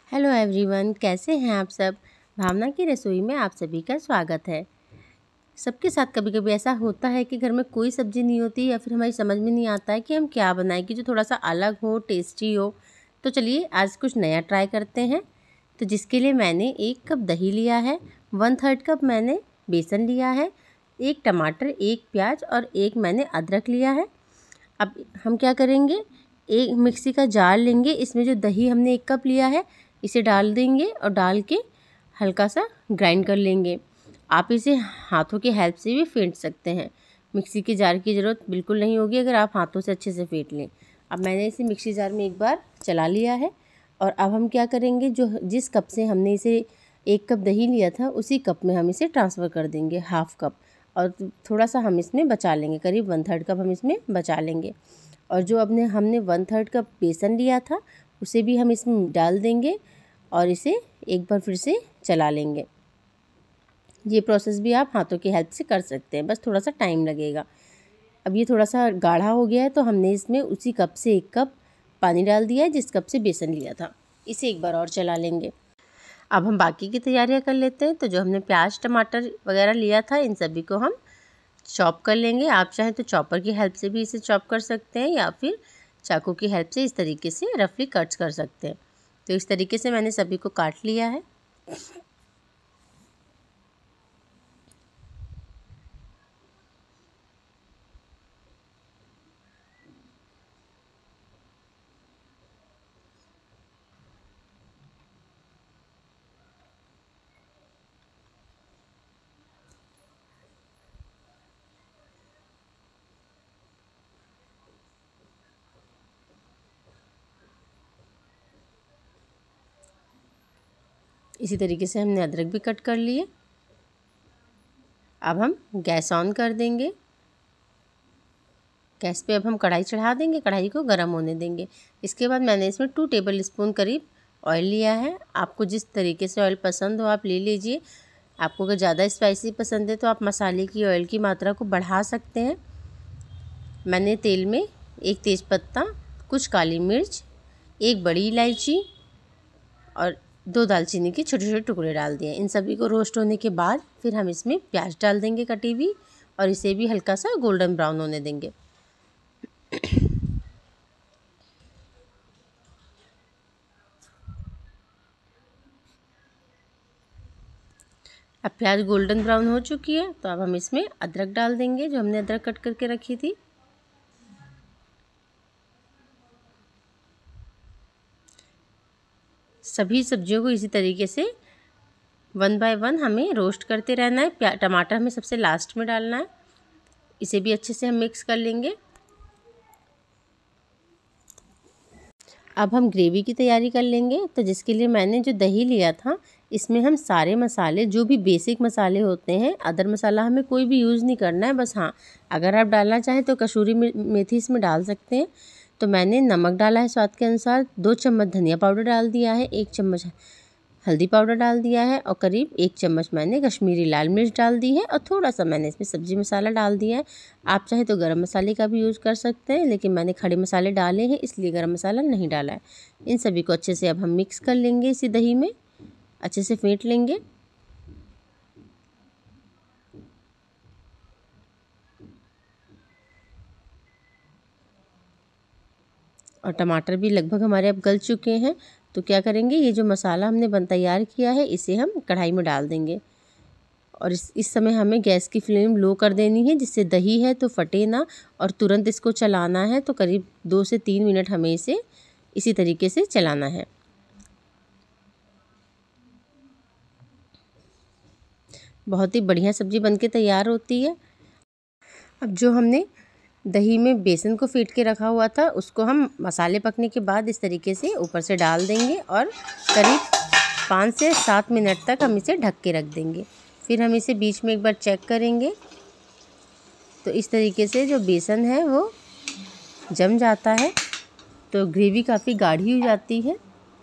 Hello everyone, कैसे हैं आप सब। भावना की रसोई में आप सभी का स्वागत है। सबके साथ कभी कभी ऐसा होता है कि घर में कोई सब्ज़ी नहीं होती या फिर हमारी समझ में नहीं आता है कि हम क्या बनाएं कि जो थोड़ा सा अलग हो, टेस्टी हो। तो चलिए आज कुछ नया ट्राई करते हैं। तो जिसके लिए मैंने 1 कप दही लिया है, 1/3 कप मैंने बेसन लिया है, 1 टमाटर, 1 प्याज और 1 मैंने अदरक लिया है। अब हम क्या करेंगे, एक मिक्सी का जार लेंगे, इसमें जो दही हमने 1 कप लिया है इसे डाल देंगे और डाल के हल्का सा ग्राइंड कर लेंगे। आप इसे हाथों की हेल्प से भी फेंट सकते हैं। मिक्सी के जार की ज़रूरत बिल्कुल नहीं होगी अगर आप हाथों से अच्छे से फेंट लें। अब मैंने इसे मिक्सी जार में एक बार चला लिया है और अब हम क्या करेंगे, जो जिस कप से हमने इसे 1 कप दही लिया था उसी कप में हम इसे ट्रांसफ़र कर देंगे, ½ कप। और थोड़ा सा हम इसमें बचा लेंगे, करीब 1/3 कप हम इसमें बचा लेंगे। और जो हमने 1/3 कप बेसन लिया था उसे भी हम इसमें डाल देंगे और इसे एक बार फिर से चला लेंगे। ये प्रोसेस भी आप हाथों की हेल्प से कर सकते हैं, बस थोड़ा सा टाइम लगेगा। अब ये थोड़ा सा गाढ़ा हो गया है तो हमने इसमें उसी कप से 1 कप पानी डाल दिया है जिस कप से बेसन लिया था। इसे एक बार और चला लेंगे। अब हम बाकी की तैयारियां कर लेते हैं। तो जो हमने प्याज, टमाटर वगैरह लिया था इन सभी को हम चॉप कर लेंगे। आप चाहें तो चॉपर की हेल्प से भी इसे चॉप कर सकते हैं या फिर चाकू की हेल्प से इस तरीके से रफली कट्स कर सकते हैं। तो इस तरीके से मैंने सभी को काट लिया है। इसी तरीके से हमने अदरक भी कट कर लिए। अब हम गैस ऑन कर देंगे। गैस पे अब हम कढ़ाई चढ़ा देंगे, कढ़ाई को गर्म होने देंगे। इसके बाद मैंने इसमें 2 टेबल स्पून करीब ऑयल लिया है। आपको जिस तरीके से ऑयल पसंद हो आप ले लीजिए। आपको अगर ज़्यादा स्पाइसी पसंद है तो आप मसाले की ऑयल की मात्रा को बढ़ा सकते हैं। मैंने तेल में 1 तेज़पत्ता, कुछ काली मिर्च, 1 बड़ी इलायची और 2 दालचीनी के छोटे छोटे टुकड़े डाल दिए। इन सभी को रोस्ट होने के बाद फिर हम इसमें प्याज डाल देंगे कटी हुई और इसे भी हल्का सा गोल्डन ब्राउन होने देंगे। अब प्याज गोल्डन ब्राउन हो चुकी है तो अब हम इसमें अदरक डाल देंगे, जो हमने अदरक कट करके रखी थी। सभी सब्जियों को इसी तरीके से 1 बाय 1 हमें रोस्ट करते रहना है। टमाटर हमें सबसे लास्ट में डालना है। इसे भी अच्छे से हम मिक्स कर लेंगे। अब हम ग्रेवी की तैयारी कर लेंगे। तो जिसके लिए मैंने जो दही लिया था इसमें हम सारे मसाले, जो भी बेसिक मसाले होते हैं, अदर मसाला हमें कोई भी यूज़ नहीं करना है। बस हाँ, अगर आप डालना चाहें तो कसूरी मेथी इसमें डाल सकते हैं। तो मैंने नमक डाला है स्वाद के अनुसार, 2 चम्मच धनिया पाउडर डाल दिया है, 1 चम्मच हल्दी पाउडर डाल दिया है और करीब 1 चम्मच मैंने कश्मीरी लाल मिर्च डाल दी है और थोड़ा सा मैंने इसमें सब्ज़ी मसाला डाल दिया है। आप चाहे तो गरम मसाले का भी यूज़ कर सकते हैं, लेकिन मैंने खड़े मसाले डाले हैं इसलिए गरम मसाला नहीं डाला है। इन सभी को अच्छे से अब हम मिक्स कर लेंगे, इसी दही में अच्छे से फेंट लेंगे। और टमाटर भी लगभग हमारे अब गल चुके हैं। तो क्या करेंगे, ये जो मसाला हमने तैयार किया है इसे हम कढ़ाई में डाल देंगे और इस समय हमें गैस की फ्लेम लो कर देनी है, जिससे दही है तो फटे ना और तुरंत इसको चलाना है। तो करीब 2 से 3 मिनट हमें इसे इसी तरीके से चलाना है। बहुत ही बढ़िया सब्ज़ी बनके तैयार होती है। अब जो हमने दही में बेसन को फेंट के रखा हुआ था उसको हम मसाले पकने के बाद इस तरीके से ऊपर से डाल देंगे और करीब 5 से 7 मिनट तक हम इसे ढक के रख देंगे। फिर हम इसे बीच में एक बार चेक करेंगे। तो इस तरीके से जो बेसन है वो जम जाता है, तो ग्रेवी काफ़ी गाढ़ी हो जाती है।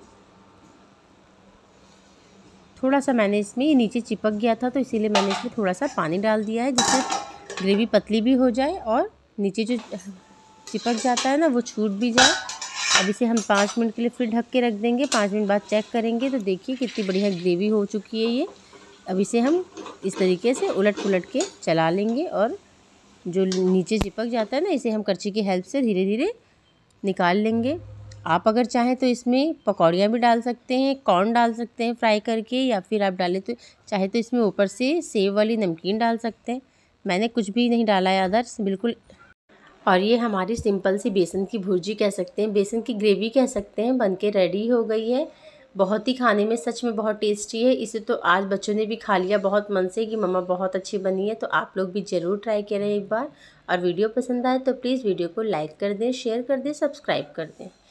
थोड़ा सा मैंने इसमें, ये नीचे चिपक गया था तो इसीलिए मैंने इसमें थोड़ा सा पानी डाल दिया है, जिससे ग्रेवी पतली भी हो जाए और नीचे जो चिपक जाता है ना वो छूट भी जाए। अब इसे हम 5 मिनट के लिए फिर ढक के रख देंगे। 5 मिनट बाद चेक करेंगे तो देखिए कितनी बढ़िया ग्रेवी हो चुकी है ये। अब इसे हम इस तरीके से उलट पुलट के चला लेंगे और जो नीचे चिपक जाता है ना, इसे हम करछी की हेल्प से धीरे धीरे निकाल लेंगे। आप अगर चाहें तो इसमें पकौड़ियाँ भी डाल सकते हैं, कॉर्न डाल सकते हैं फ्राई करके, या फिर आप डालें तो चाहे तो इसमें ऊपर से सेव वाली नमकीन डाल सकते हैं। मैंने कुछ भी नहीं डाला है अदर्स बिल्कुल। और ये हमारी सिंपल सी बेसन की भुर्जी कह सकते हैं, बेसन की ग्रेवी कह सकते हैं, बनके रेडी हो गई है। बहुत ही खाने में सच में बहुत टेस्टी है। इसे तो आज बच्चों ने भी खा लिया बहुत मन से कि मम्मा बहुत अच्छी बनी है। तो आप लोग भी ज़रूर ट्राई करें एक बार। और वीडियो पसंद आए तो प्लीज़ वीडियो को लाइक कर दें, शेयर कर दें, सब्सक्राइब कर दें।